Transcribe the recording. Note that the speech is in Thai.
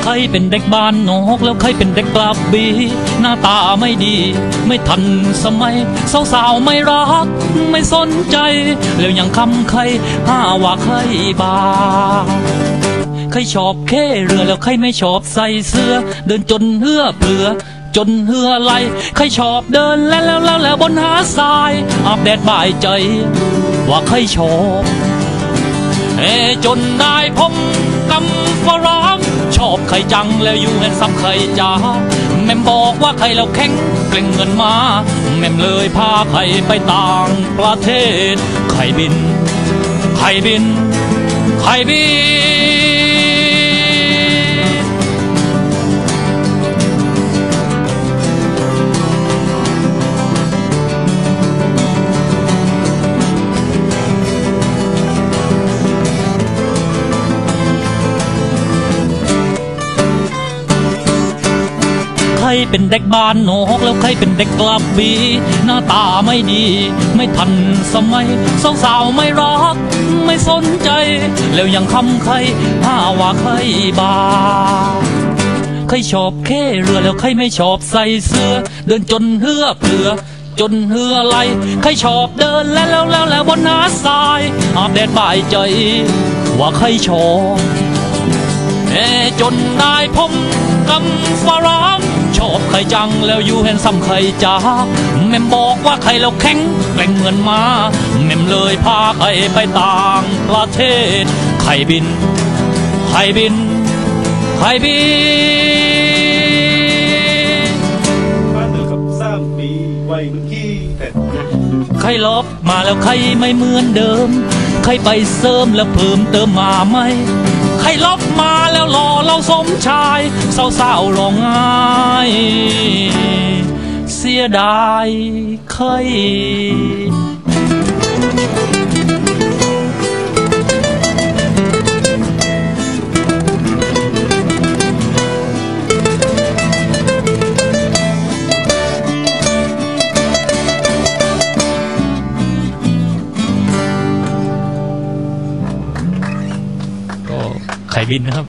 รเป็นเด็กบ้านนอกแล้วใครเป็นเด็กกลับบีหน้าตาไม่ดีไม่ทันสมัยสาวๆไม่รักไม่สนใจแล้วยังคำใครห้าว่าใครบ้าใครชอบแค่เรือแล้วใครไม่ชอบใส่เสื้อเดินจนเหือเปลือจนเหือไหลใครชอบเดินแล้วบนหาทรายอาบแดดบ่ายใจว่าใครชอบจนได้ผมกำฝรั่งชอบใครจังแล้วอยู่เห็นซ้ำใครจ้าแม่บอกว่าใครแล้วแข็งเกร็งเงินมาแม่เลยพาใครไปต่างประเทศใครบินใครบินใครบินใครเป็นเด็กบ้านนอกแล้วใครเป็นเด็กกลับบีหน้าตาไม่ดีไม่ทันสมัยสาวๆไม่รักไม่สนใจแล้วยังคำใครห้าว่าใครบ้าใครชอบแค่เรือแล้วใครไม่ชอบใส่เสื้อเดินจนเหือเปลือจนเหือไหลใครชอบเดินแล้วบนหาทรายอาบแดดบ่ายใจว่าใครชอบจนได้ผมกำฝรั่งชอบใครจังแล้วอยู่เห็นซ้ำใครจ้าแม่บอกว่าใครแล้วแข็งแกร่งเหมือนมาแม่เลยพาใครไปต่างประเทศใครบินใครบินใครบินบ้านเดือกับ3 ปีไว้เมื่อกี้แต่ใครลบมาแล้วใครไม่เหมือนเดิมใครไปเสริมแล้วเพิ่มเติมมาไหมใครลบมาแล้วหล่อเราสมชายสาวๆร้องไห้เสียดายใครก็ใครบินนะครับ